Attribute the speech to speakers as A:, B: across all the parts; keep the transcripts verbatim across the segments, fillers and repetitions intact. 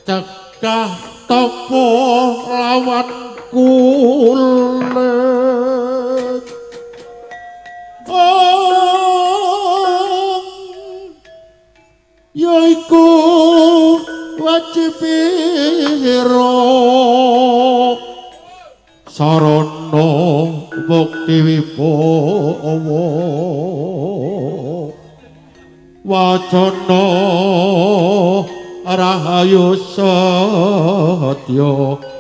A: cekah topo lawan kulit oh yaiku wajib piro sarana bukti wibowo wacana rahayu satya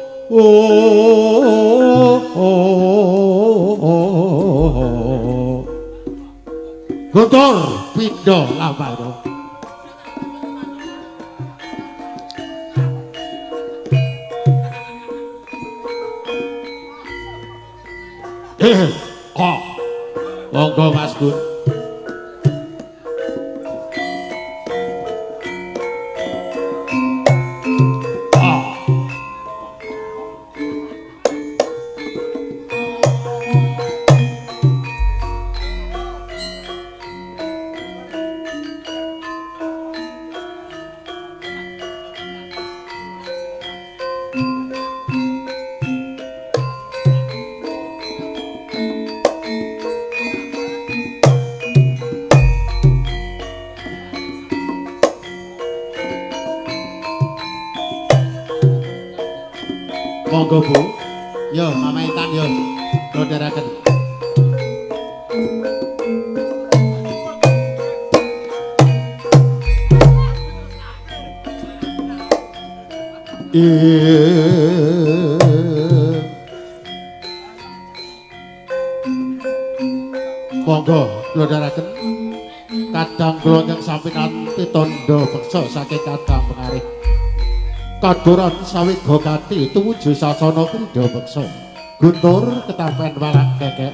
A: oh, oh, oh. Guntur pindha lamano eh oh monggo Mas Gun monggo Bu yo Mama Intan yo ndodheraken monggo ndodheraken kadang kula ingkang sami kanthi tandha beksa saking kadang pengarih kaduran sawiga kati tumuju sasana krida beksa Guntur ketampen walang kekek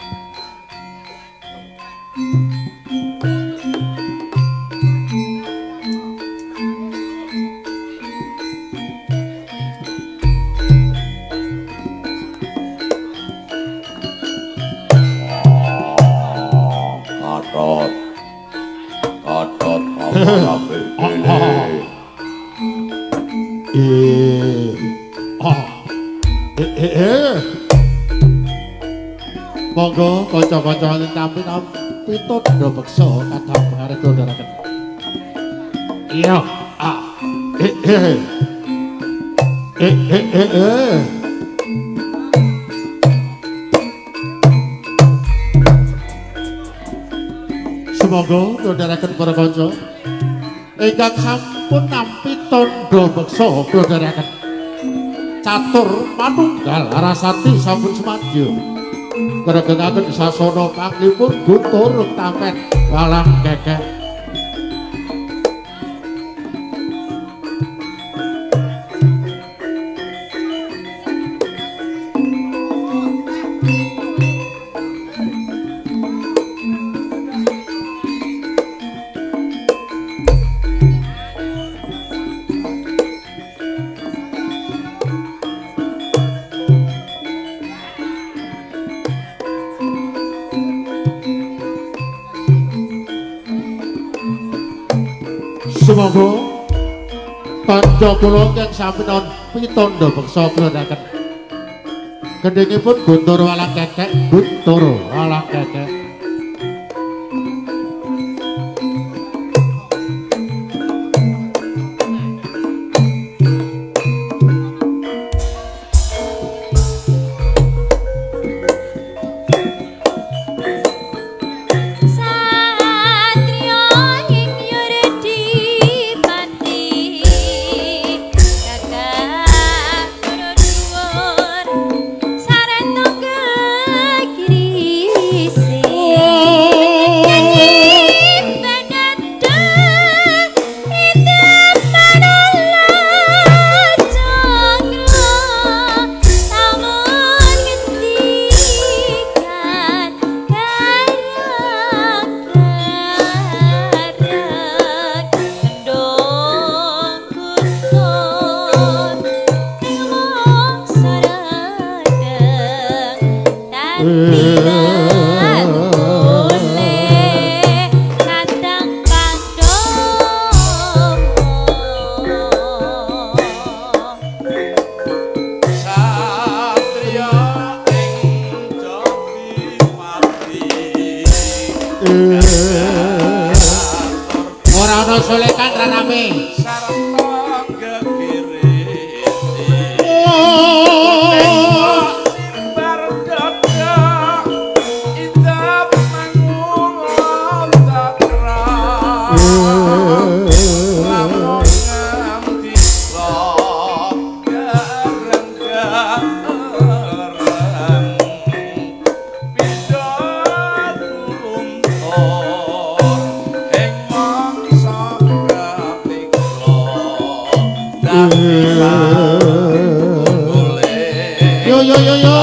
B: Katot Katot apa-apa
A: eh ah eh eh eh monggo kanca-kanca tampi tampi tandha beksa kadang pengarep ndodheraken iya ah eh eh eh eh eh eh semoga ndodheraken para kanca ingkang sampun nampi tandha beksa ndodheraken catur manunggal Larasati sampun semadya ngregengaken sasana panglipur Guntur tampen walang kekek semoga kanca kula ingkang sami nampi tandha beksa ndodheraken gendhingipun Guntur walang kekek Guntur walang kekek
C: See
A: Ora ana solekan raname.
B: Sarta gegere. Simbar dada idap mangun takra. Lamun nganti garang-garang bisa tuntur ing mangsa kapikla
A: Yo yo yo yo.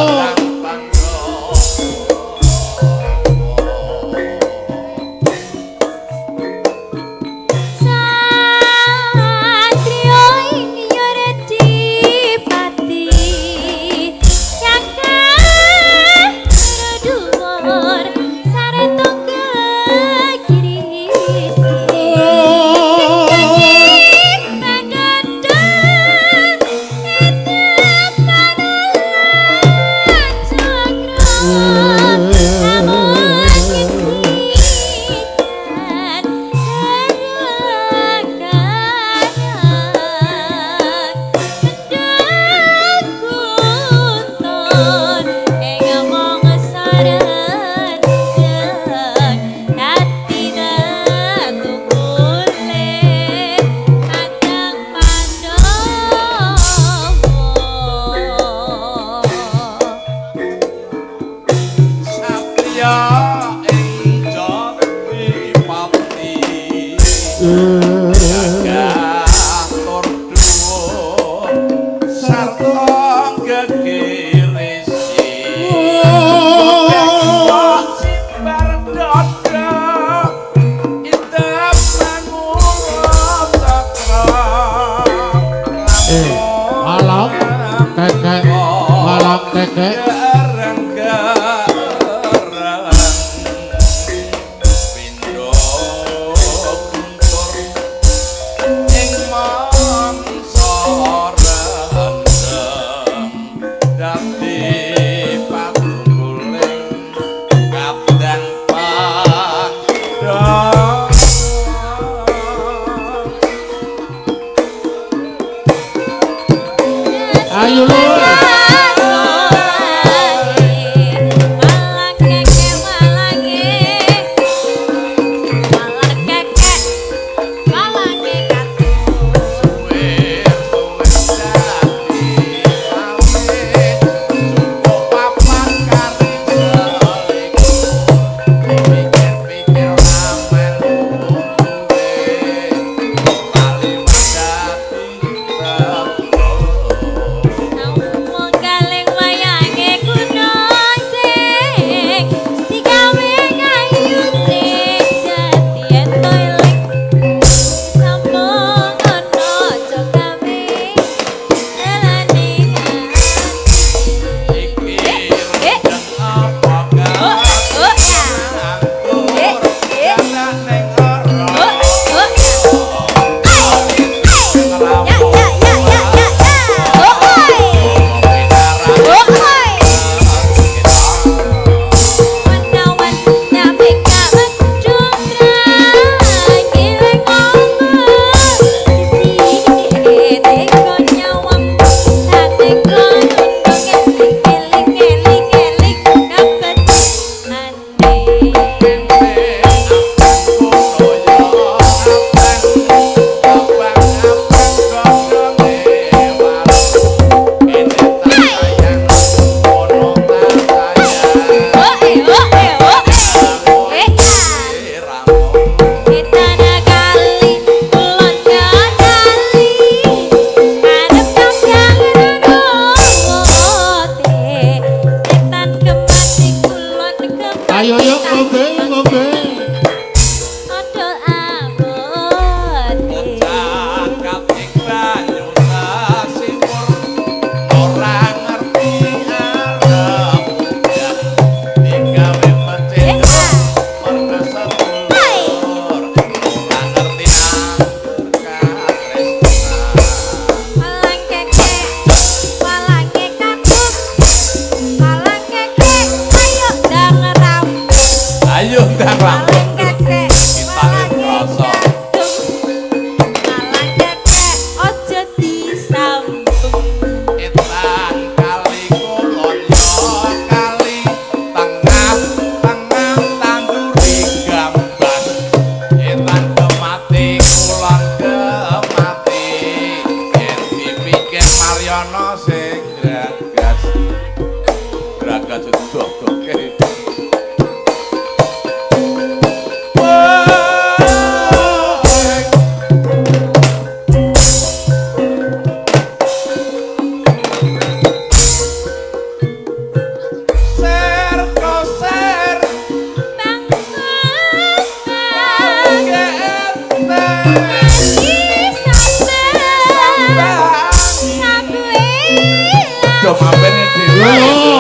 B: Do mampene dhewe.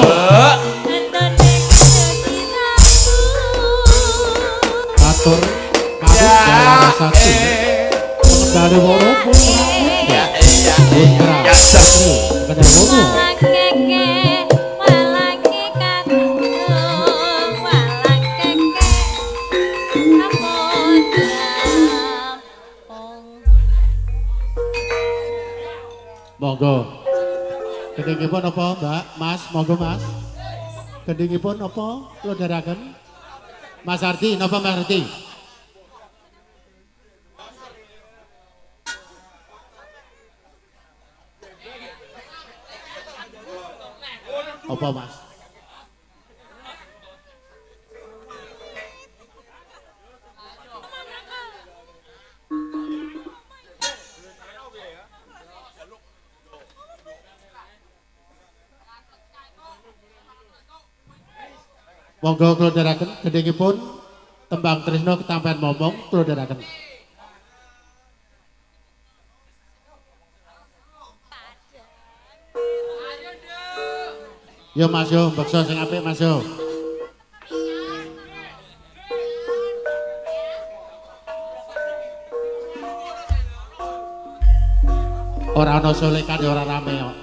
A: Atur kawit satu. Dari wono pun
B: Ya iya iya. Ya
A: satu. Kada wono. Monggo. Kedingipun apa, Mbak? Mas, monggo Mas. Kedingipun apa? Kula dherekaken. Mas Ardi, napa Mas Ardi? Apa Mas? Monggo kula dherekaken gedhengipun tembang tresna ketampen momong kula dherekaken. Yo Mas yo, beksa sing apik Mas yo. Ora ana solekan ya ora rame kok.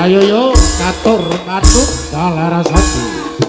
A: Ayo yo catur matur Kalarasati.